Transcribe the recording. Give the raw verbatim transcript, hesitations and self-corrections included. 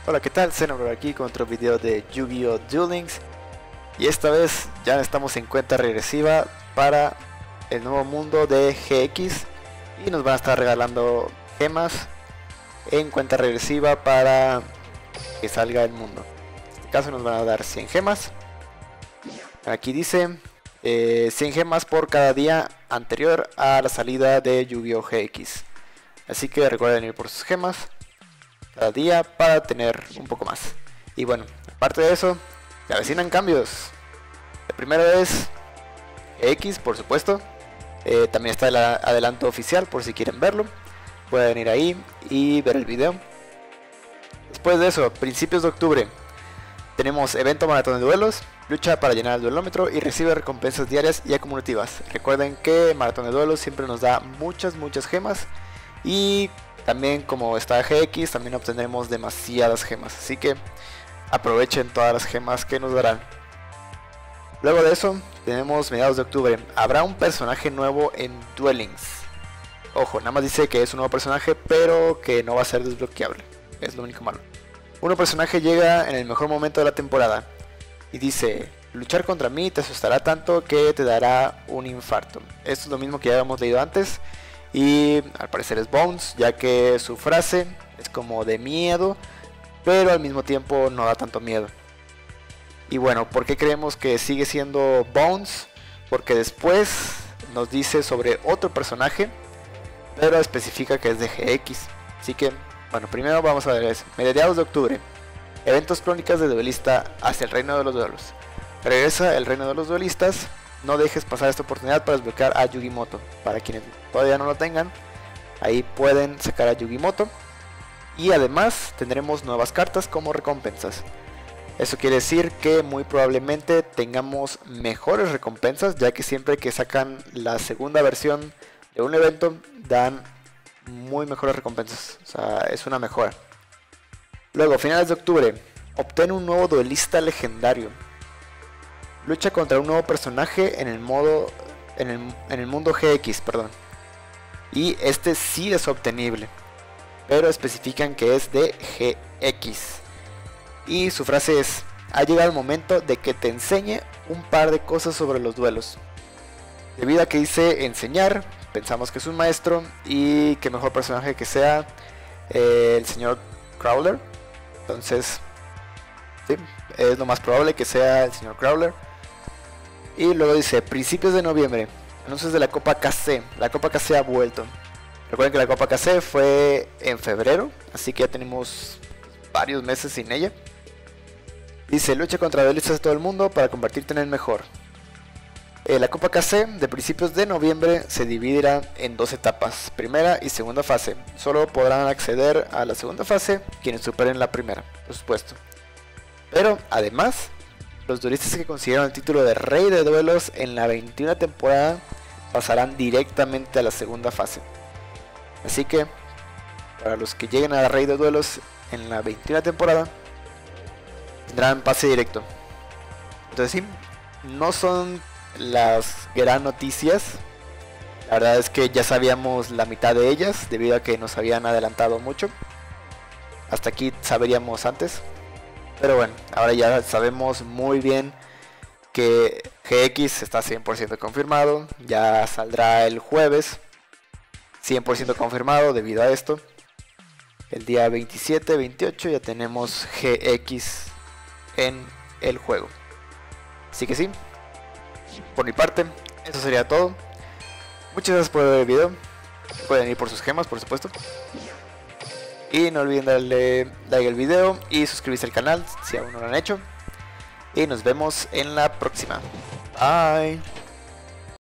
Hola, ¿qué tal? Xenobro aquí con otro video de Yu-Gi-Oh! Duel Links. Y esta vez ya estamos en cuenta regresiva para el nuevo mundo de G X. Y nos van a estar regalando gemas en cuenta regresiva para que salga el mundo. En este caso nos van a dar cien gemas. Aquí dice eh, cien gemas por cada día anterior a la salida de Yu-Gi-Oh! G X. Así que recuerden ir por sus gemas cada día para tener un poco más. Y bueno, aparte de eso, se avecinan cambios. El primero es X, por supuesto. Eh, también está el adelanto oficial por si quieren verlo. Pueden ir ahí y ver el video. Después de eso, principios de octubre, tenemos evento maratón de duelos, lucha para llenar el duelómetro y recibe recompensas diarias y acumulativas. Recuerden que maratón de duelos siempre nos da muchas muchas gemas. Y también, como está G X, también obtendremos demasiadas gemas, así que aprovechen todas las gemas que nos darán. Luego de eso tenemos mediados de octubre, habrá un personaje nuevo en Duel Links. Ojo, nada más dice que es un nuevo personaje, pero que no va a ser desbloqueable, es lo único malo. Un nuevo personaje llega en el mejor momento de la temporada y dice: luchar contra mí te asustará tanto que te dará un infarto. Esto es lo mismo que ya habíamos leído antes. Y al parecer es Bones, ya que su frase es como de miedo, pero al mismo tiempo no da tanto miedo. Y bueno, ¿por qué creemos que sigue siendo Bones? Porque después nos dice sobre otro personaje, pero especifica que es de G X. Así que, bueno, primero vamos a ver eso. Mediados de octubre, eventos crónicas de duelista hacia el reino de los duelos. Regresa el reino de los duelistas. No dejes pasar esta oportunidad para desbloquear a Yugimoto. Para quienes todavía no lo tengan, ahí pueden sacar a Yugimoto. Y además tendremos nuevas cartas como recompensas. Eso quiere decir que muy probablemente tengamos mejores recompensas, ya que siempre que sacan la segunda versión de un evento dan muy mejores recompensas. O sea, es una mejora. Luego, finales de octubre, obtén un nuevo duelista legendario. Lucha contra un nuevo personaje en el modo en el, en el mundo G X, perdón. Y este sí es obtenible, pero especifican que es de G X. Y su frase es: ha llegado el momento de que te enseñe un par de cosas sobre los duelos. Debido a que dice enseñar, pensamos que es un maestro, y que mejor personaje que sea eh, el señor Crowler. Entonces, sí, es lo más probable que sea el señor Crowler. Y luego dice, principios de noviembre, anuncios de la Copa K C. La Copa K C ha vuelto. Recuerden que la Copa K C fue en febrero, así que ya tenemos varios meses sin ella. Dice, lucha contra duelistas de todo el mundo para convertirte en el mejor. Eh, la Copa K C de principios de noviembre se dividirá en dos etapas, primera y segunda fase. Solo podrán acceder a la segunda fase quienes superen la primera, por supuesto. Pero además, los duelistas que consiguieron el título de Rey de Duelos en la veintiuna temporada pasarán directamente a la segunda fase. Así que, para los que lleguen a Rey de Duelos en la veintiuna temporada, tendrán pase directo. Entonces sí, no son las gran noticias. La verdad es que ya sabíamos la mitad de ellas, debido a que nos habían adelantado mucho. Hasta aquí sabríamos antes. Pero bueno, ahora ya sabemos muy bien que G X está cien por ciento confirmado. Ya saldrá el jueves, cien por ciento confirmado debido a esto. El día veintisiete, veintiocho ya tenemos G X en el juego. Así que sí, por mi parte, eso sería todo. Muchas gracias por ver el video. Pueden ir por sus gemas, por supuesto. Y no olviden darle like al video y suscribirse al canal si aún no lo han hecho. Y nos vemos en la próxima. Bye.